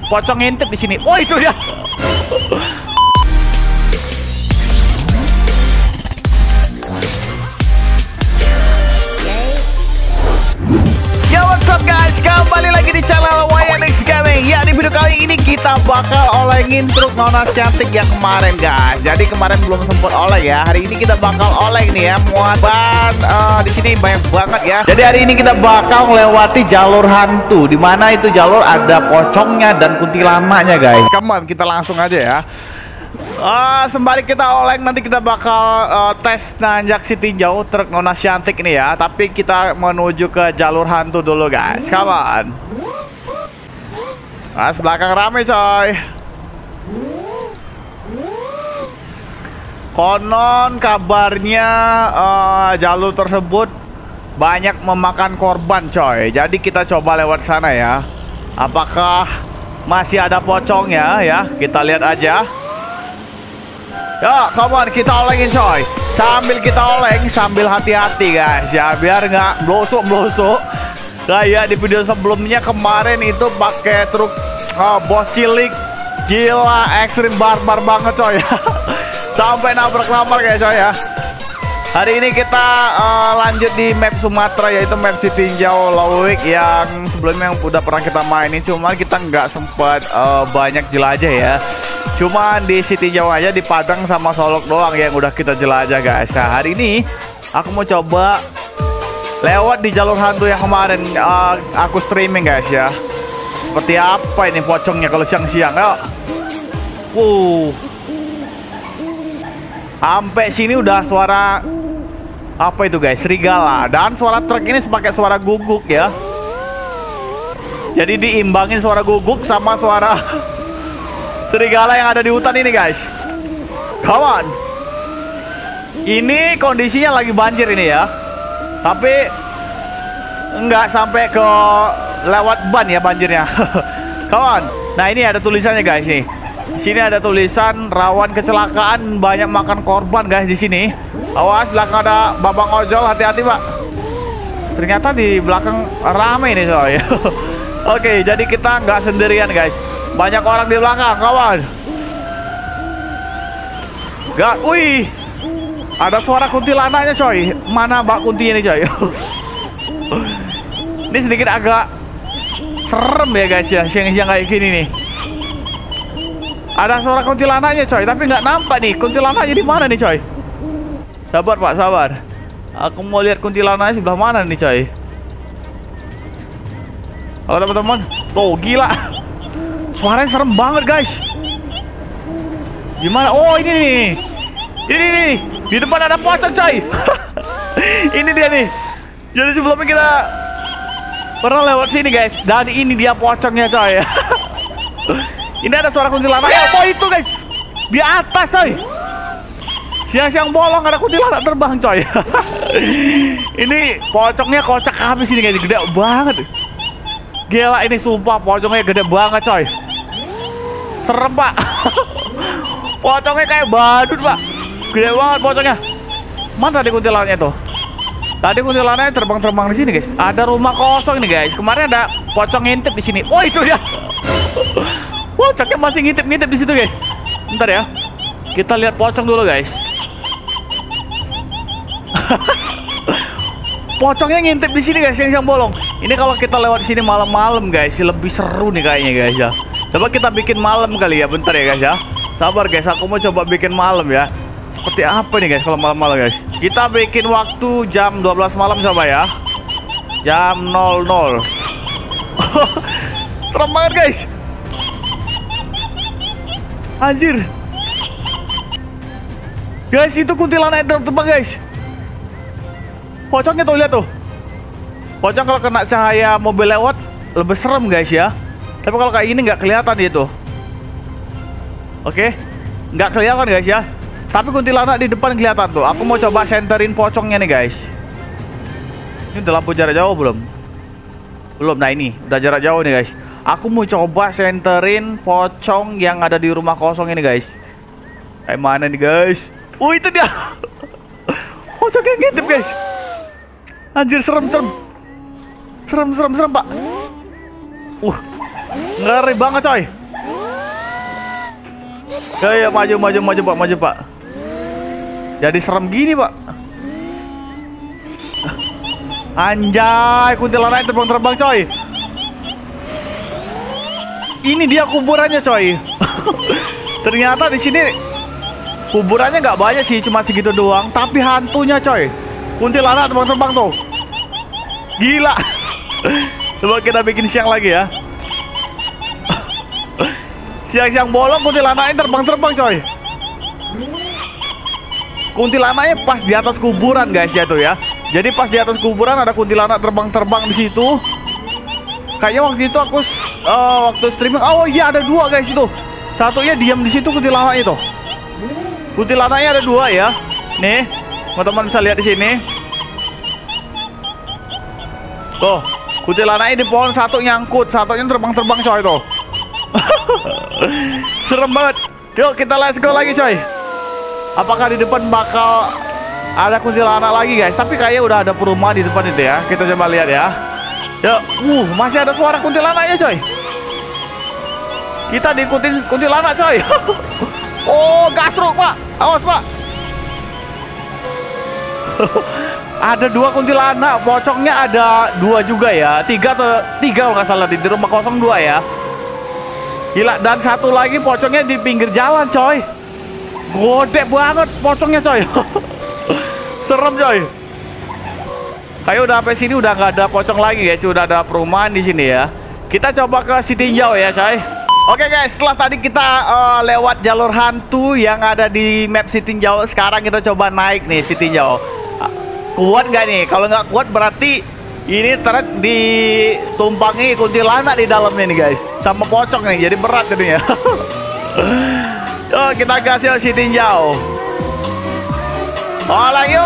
pocong ngintip di sini. Oh, itu dia. Yo, what's up guys? Kembali lagi di channel YNX Gaming. Ya, di video kali ini kita bakal olengin truk Nona cantik yang kemarin guys. Jadi kemarin belum sempat oleng ya. Hari ini kita bakal oleng nih ya. Muat ban di sini banyak banget ya. Jadi hari ini kita bakal melewati jalur hantu. Dimana itu jalur ada pocongnya dan kuntilanaknya guys. Come on, kita langsung aja ya. Sembari kita oleng nanti kita bakal tes nanjak si tinjau truk Nona cantik ini ya. Tapi kita menuju ke jalur hantu dulu guys. Come on. Belakang rame coy. Konon kabarnya jalur tersebut banyak memakan korban coy. Jadi kita coba lewat sana ya. Apakah masih ada pocongnya ya? Kita lihat aja. Ya, come on, kita olengin coy. Sambil kita oleng, sambil hati-hati guys ya, biar nggak blosok-blosok kayak di video sebelumnya kemarin itu pakai truk bos cilik. Gila, ekstrim barbar banget coy. Sampai nabrak-nabrak ya coy ya. Hari ini kita lanjut di map Sumatera, yaitu map si Tinjau Lowik yang sebelumnya yang udah pernah kita mainin. Cuma kita nggak sempat banyak jelajah ya. Cuma di Siti Jawa aja, di Padang sama Solok doang yang udah kita jelajah guys. Nah hari ini aku mau coba lewat di jalur hantu yang kemarin aku streaming guys ya. Seperti apa ini pocongnya kalau siang-siang ya. Sampai sini udah suara apa itu guys, serigala. Dan suara truk ini pakai suara guguk ya. Jadi diimbangin suara guguk sama suara serigala yang ada di hutan ini guys. Come on. Ini kondisinya lagi banjir ini ya. Tapi enggak sampai ke lewat ban ya banjirnya. Come on. Nah ini ada tulisannya guys nih. Di sini ada tulisan rawan kecelakaan, banyak makan korban guys di sini. Awas, belakang ada babang ojol, hati-hati pak. Ternyata di belakang rame ini coy. Oke, jadi kita nggak sendirian guys. Banyak orang di belakang, kawan. Gak, wih. Ada suara kuntilanaknya coy. Mana Mbak Kunti ini coy? Ini sedikit agak serem ya guys ya, siang-siang kayak gini nih. Ada suara kuntilanaknya coy, tapi nggak nampak nih kuntilanaknya di mana nih coy. Sabar pak, sabar. Aku mau lihat kuntilanaknya sebelah mana nih coy. Halo teman-teman. Tuh gila. Suaranya serem banget guys. Gimana? Oh ini nih. Ini nih. Di depan ada pocong coy. Ini dia nih. Jadi sebelumnya kita pernah lewat sini guys. Dan ini dia pocongnya coy. Ini ada suara kuntilanak. Oh itu guys. Di atas coy. Siang-siang bolong ada kuntilanak terbang coy. Ini pocongnya kocak habis ini guys. Gede banget. Gila ini sumpah pocongnya gede banget coy. Serem pak. Pocongnya kayak badut pak. Gede banget pocongnya. Mana tadi kuntilanaknya tuh? Tadi kuntilanaknya terbang-terbang di sini guys. Ada rumah kosong nih guys. Kemarin ada pocong ngintip di sini. Oh itu dia. Pocongnya masih ngintip-ngintip di situ guys. Bentar ya. Kita lihat pocong dulu guys. Pocongnya ngintip di sini guys, yang bolong. Ini kalau kita lewat sini malam-malam guys, lebih seru nih kayaknya guys ya. Coba kita bikin malam kali ya, bentar ya guys ya. Sabar guys, aku mau coba bikin malam ya. Seperti apa nih guys kalau malam-malam guys. Kita bikin waktu jam 12 malam coba ya. Jam 00. Serem banget guys. Anjir. Guys, itu kuntilanak yang terbang guys. Pocongnya tuh, lihat tuh. Pocong kalau kena cahaya mobil lewat lebih serem guys ya. Tapi kalau kayak gini nggak kelihatan dia tuh. Oke, nggak kelihatan guys ya. Tapi kuntilanak di depan kelihatan tuh. Aku mau coba senterin pocongnya nih guys. Ini udah lampu jarak jauh belum? Belum. Nah ini udah jarak jauh nih guys. Aku mau coba senterin pocong yang ada di rumah kosong ini guys. Kayak mana nih guys? Oh itu dia. Pocongnya ngintip guys. Anjir serem pak. Ngeri banget coy. Ya, maju Pak, maju Pak. Jadi serem gini Pak. Anjay, kuntilanak terbang-terbang coy. Ini dia kuburannya coy. Ternyata di sini kuburannya nggak banyak sih, cuma segitu doang. Tapi hantunya coy. Kuntilanak terbang-terbang tuh. Gila. Coba kita bikin siang lagi ya. Siang-siang bolong kuntilanaknya terbang-terbang coy. Kuntilanaknya pas di atas kuburan guys ya tuh ya. Jadi pas di atas kuburan ada kuntilanak terbang-terbang di situ. Kayaknya waktu itu aku waktu streaming, oh iya ada dua guys itu. Satunya diam di situ kuntilanak itu. Kuntilanaknya ada dua ya. Nih, teman-teman bisa lihat di sini. Tuh, kuntilanaknya di pohon, satu nyangkut, satunya terbang-terbang coy tuh. Serem banget. Yuk kita let's go lagi coy. Apakah di depan bakal ada kuntilanak lagi guys? Tapi kayaknya udah ada perumahan di depan itu ya. Kita coba lihat ya. Yuk, masih ada suara kuntilanaknya coy. Kita diikutin kuntilanak coy. Oh, gasruk Pak. Awas Pak. Ada dua kuntilanak. Pocongnya ada dua juga ya. Tiga kalau nggak salah di rumah 02 ya. Gila, dan satu lagi pocongnya di pinggir jalan coy. Gede banget pocongnya coy. Serem coy. Kayak udah sampai sini udah nggak ada pocong lagi guys, udah ada perumahan di sini ya. Kita coba ke si tinjau ya coy. Oke guys, setelah tadi kita lewat jalur hantu yang ada di map si tinjau, sekarang kita coba naik nih si tinjau. Kuat nggak nih? Kalau nggak kuat berarti ini truk ditumpangi kuntilanak di dalamnya nih guys, sama pocong nih, jadi berat jadinya. Yuk kita gas yuk si tinjau. Hola yo.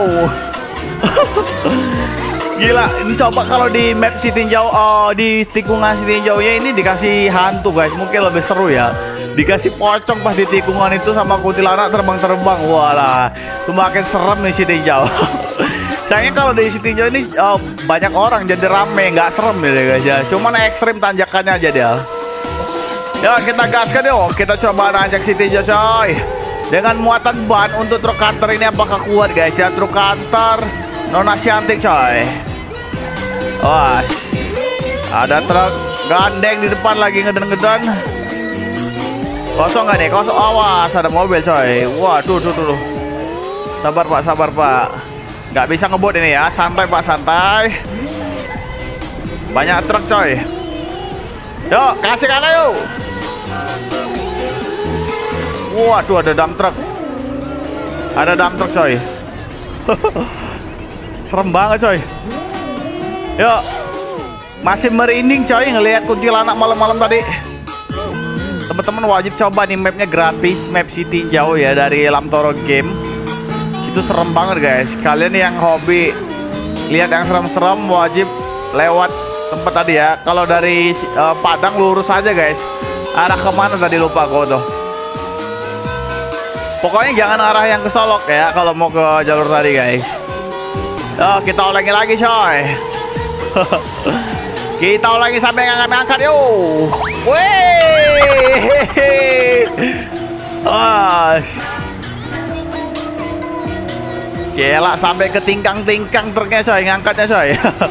Gila, ini coba kalau di map si tinjau, di tikungan si tinjau ya ini dikasih hantu guys, mungkin lebih seru ya. Dikasih pocong pas di tikungan itu sama kuntilanak terbang-terbang. Walah, itu makin serem nih si tinjau. Sayangnya kalau di si tinjau ini banyak orang jadi rame, nggak serem ya guys ya. Cuman ekstrim tanjakannya aja dia. Ya kita gaskan yuk, kita coba nanjak si tinjau coy. Dengan muatan ban untuk truk kantor ini apakah kuat guys ya? Truk kantor Nona cantik coy. Wah, ada truk gandeng di depan lagi ngeden-ngeden. Kosong nggak nih? Kosong. Awas, ada mobil coy. Wah, tuh. Sabar Pak, sabar Pak. Nggak bisa ngebut ini ya. Santai Pak, santai. Banyak truk coy. Yuk, kasih kanan yuk. Waduh, ada dump truck. Ada dump truck coy. Serem banget coy. Yuk, masih merinding coy ngelihat kuntilanak malam-malam tadi. Teman-teman wajib coba nih, mapnya gratis, map si tinjau ya dari Lamtoro Game. Itu serem banget guys. Kalian yang hobi lihat yang serem-serem wajib lewat tempat tadi ya. Kalau dari Padang lurus aja guys. Arah kemana tadi lupa gue tuh. Pokoknya jangan arah yang ke Solok ya kalau mau ke jalur tadi guys. Kita ulangi lagi coy. Kita ulangi sampai ngangkat-ngangkat yuk. Wih. Gila, sampai ke tingkang-tingkang truknya coy, ngangkatnya coy.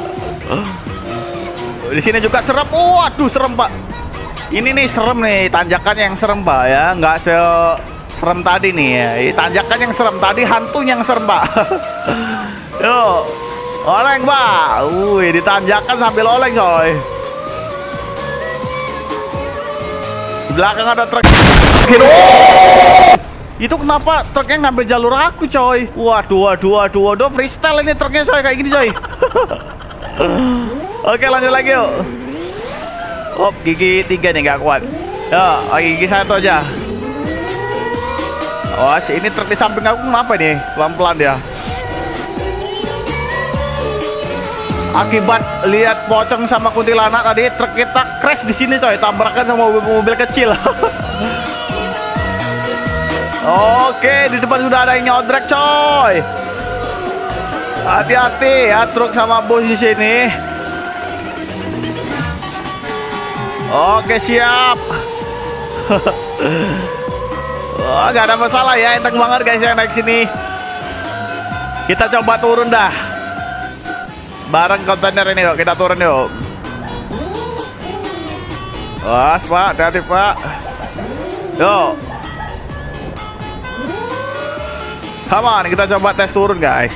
Di sini juga serem. Waduh, serem Pak. Ini nih serem nih, tanjakannya yang serem Pak ya, nggak serem tadi nih ya. Tanjakan yang serem tadi, hantunya yang serem Pak. Yuk, oleng Pak. Wih, ditanjakan sambil oleng coy. Di belakang ada truk. Itu kenapa truknya ngambil jalur aku coy? Waduh, freestyle ini truknya coy, kayak gini coy. Oke, lanjut lagi yuk. Oh, gigi 3 nih nggak kuat. Ya, gigi 1 aja. Wah, ini truk di samping aku kenapa nih? Pelan-pelan dia. Akibat lihat pocong sama kuntilanak tadi, truk kita crash di sini coy, tabrakan sama mobil kecil. Oke, di depan sudah ada yang nyodrek coy. Hati-hati ya truk sama bus di sini. Oke, siap. Oh, gak ada masalah ya, enteng banget guys yang naik sini. Kita coba turun dah. Bareng kontainer ini yuk, kita turun yuk. Wah, Pak, hati-hati Pak. Yuk. Come on, kita coba tes turun guys.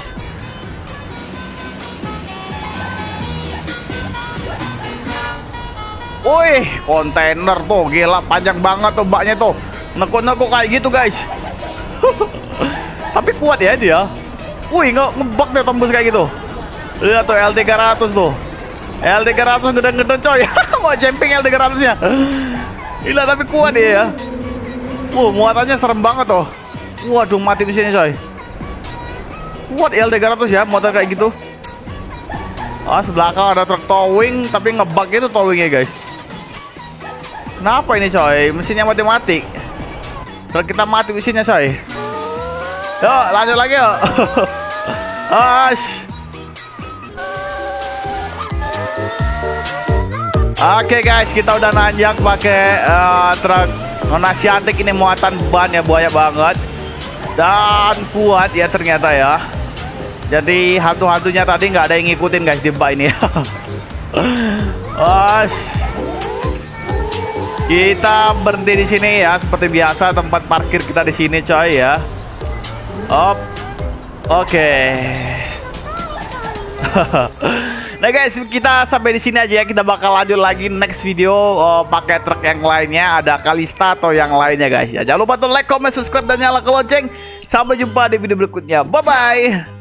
Wih, kontainer tuh gila, panjang banget tuh baknya tuh. Nekuk-nekuk kayak gitu guys. Tapi kuat ya dia. Wih, ngebak deh tembus kayak gitu. Lihat tuh L300 tuh. L300 gede-gede coy. Mau jumping L300 nya. Gila tapi kuat dia ya. Muatannya serem banget tuh. Waduh, mati di sini coy. Kuat L300 ya, motor kayak gitu. Sebelah ada truk towing tapi ngebak itu towingnya guys. Kenapa ini coy? Mesinnya mati-mati. Truk kita mati mesinnya coy. Yuk lanjut lagi yuk. Oke guys, kita udah nanjak pakai truk Nasiantik. Ini muatan ban ya buaya banget dan kuat ya ternyata ya. Jadi hantu-hantunya tadi nggak ada yang ngikutin guys di bak ini. Kita berhenti di sini ya, seperti biasa tempat parkir kita di sini coy ya. Oke. Nah guys, kita sampai di sini aja ya. Kita bakal lanjut lagi next video pakai truk yang lainnya, ada Kalista atau yang lainnya guys. Ya, jangan lupa tuh like, comment, subscribe dan nyalakan lonceng. Sampai jumpa di video berikutnya. Bye bye.